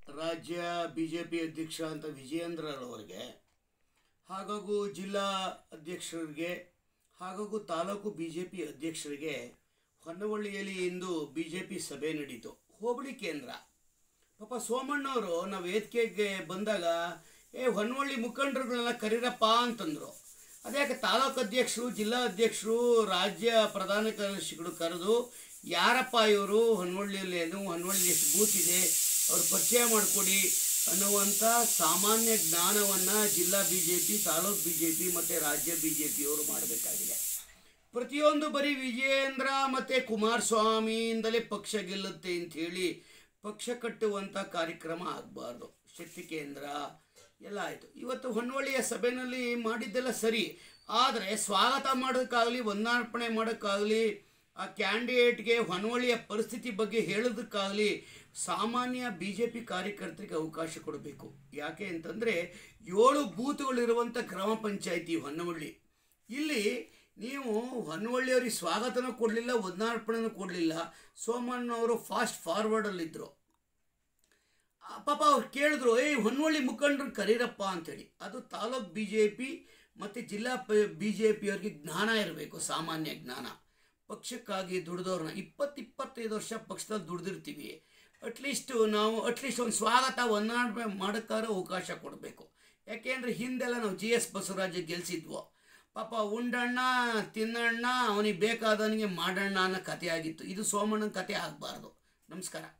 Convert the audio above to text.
ರಾಜ್ಯ ಬಿಜೆಪಿ ಅಧ್ಯಕ್ಷ ಅಂತ ವಿಜಯೇಂದ್ರರವರಿಗೆ ಹಾಗೂ ಜಿಲ್ಲಾ ಅಧ್ಯಕ್ಷರಿಗೆ ಹಾಗೂ ತಾಲೂಕು ಬಿಜೆಪಿ ಅಧ್ಯಕ್ಷರಿಗೆ ಹೊನ್ನವಳ್ಳಿಯಲ್ಲಿ ಇಂದು ಬಿಜೆಪಿ ಸಭೆ ನಡೀತು. ಹೋಬಳಿ ಕೇಂದ್ರ ಪಾಪ ಸೋಮಣ್ಣವರು ನಾವು ವೇದಿಕೆಗೆ ಬಂದಾಗ ಹೊನ್ನವಳ್ಳಿ ಮುಖಂಡರುಗಳನ್ನ ಕರೀರಪ್ಪ ಅಂತಂದರು. ಅದ್ಯಾಕೆ ತಾಲೂಕು ಅಧ್ಯಕ್ಷರು, ಜಿಲ್ಲಾ ಅಧ್ಯಕ್ಷರು, ರಾಜ್ಯ ಪ್ರಧಾನ ಕಾರ್ಯದರ್ಶಿಗಳು ಕರೆದು ಯಾರಪ್ಪ ಇವರು, ಹೊನ್ನವಳ್ಳಿಯಲ್ಲಿ ಹೊನ್ನವಳ್ಳಿ ಎಷ್ಟು ಬೂತ್ ಇದೆ ಅವ್ರ ಪರಿಚಯ ಮಾಡಿಕೊಡಿ ಅನ್ನುವಂಥ ಸಾಮಾನ್ಯ ಜ್ಞಾನವನ್ನು ಜಿಲ್ಲಾ ಬಿ ಜೆ ಪಿ, ತಾಲೂಕು ಬಿ ಜೆ ಪಿ ಮತ್ತು ರಾಜ್ಯ ಬಿ ಜೆ ಪಿಯವರು ಮಾಡಬೇಕಾಗಿದೆ. ಪ್ರತಿಯೊಂದು ಬರೀ ವಿಜಯೇಂದ್ರ ಮತ್ತು ಕುಮಾರಸ್ವಾಮಿಯಿಂದಲೇ ಪಕ್ಷ ಗೆಲ್ಲುತ್ತೆ ಅಂಥೇಳಿ ಪಕ್ಷ ಕಟ್ಟುವಂಥ ಕಾರ್ಯಕ್ರಮ ಆಗಬಾರ್ದು. ಶಕ್ತಿ ಕೇಂದ್ರ ಎಲ್ಲ ಆಯಿತು. ಇವತ್ತು ಹೊನ್ನವಳ್ಳಿಯ ಸಭೆಯಲ್ಲಿ ಮಾಡಿದ್ದೆಲ್ಲ ಸರಿ, ಆದರೆ ಸ್ವಾಗತ ಮಾಡೋಕ್ಕಾಗಲಿ, ವಂದನಾರ್ಪಣೆ ಮಾಡೋಕ್ಕಾಗಲಿ, ಆ ಕ್ಯಾಂಡಿಡೇಟ್ಗೆ ಹೊನ್ನವಳ್ಳಿಯ ಪರಿಸ್ಥಿತಿ ಬಗ್ಗೆ ಹೇಳೋದಕ್ಕಾಗಲಿ ಸಾಮಾನ್ಯ ಬಿ ಜೆ ಪಿ ಕಾರ್ಯಕರ್ತರಿಗೆ ಅವಕಾಶ ಕೊಡಬೇಕು. ಯಾಕೆ ಅಂತಂದರೆ 7 ಬೂತ್ಗಳಿರುವಂಥ ಗ್ರಾಮ ಪಂಚಾಯಿತಿ ಹೊನ್ನವಳ್ಳಿ. ಇಲ್ಲಿ ನೀವು ಹೊನ್ನವಳ್ಳಿಯವ್ರಿಗೆ ಸ್ವಾಗತನೂ ಕೊಡಲಿಲ್ಲ, ವಂದನಾರ್ಪಣೆನೂ ಕೊಡಲಿಲ್ಲ. ಸೋಮಣ್ಣವರು ಫಾಸ್ಟ್ ಫಾರ್ವರ್ಡಲ್ಲಿದ್ದರು. ಪಾಪ ಅವ್ರು ಕೇಳಿದ್ರು, ಹೊನ್ನವಳ್ಳಿ ಮುಖಂಡರು ಕರೀರಪ್ಪ ಅಂಥೇಳಿ. ಅದು ತಾಲೂಕು ಬಿ ಜೆ ಪಿ ಮತ್ತು ಜಿಲ್ಲಾ ಬಿ ಜೆ ಪಿಯವ್ರಿಗೆ ಜ್ಞಾನ ಇರಬೇಕು, ಸಾಮಾನ್ಯ ಜ್ಞಾನ. ಪಕ್ಷಕ್ಕಾಗಿ ದುಡಿದವ್ರನ್ನ 20-25 ವರ್ಷ ಪಕ್ಷದಲ್ಲಿ ದುಡಿದಿರ್ತೀವಿ. ಅಟ್ಲೀಸ್ಟ್ ಒಂದು ಸ್ವಾಗತ ವಂದನಾರ್ಪಣೆ ಮಾಡೋಕ್ಕಾದ್ರೂ ಅವಕಾಶ ಕೊಡಬೇಕು. ಯಾಕೆಂದರೆ ಹಿಂದೆಲ್ಲ ನಾವು GS ಬಸವರಾಜ ಗೆಲ್ಲಿಸಿದ್ವು. ಪಾಪ ಉಂಡಣ್ಣ ತಿನ್ನಣ್ಣ ಅವನಿಗೆ ಬೇಕಾದವನಿಗೆ ಮಾಡಣ್ಣ ಅನ್ನೋ ಕಥೆ ಆಗಿತ್ತು. ಇದು ಸೋಮಣ್ಣನ ಕಥೆ ಆಗಬಾರ್ದು. ನಮಸ್ಕಾರ.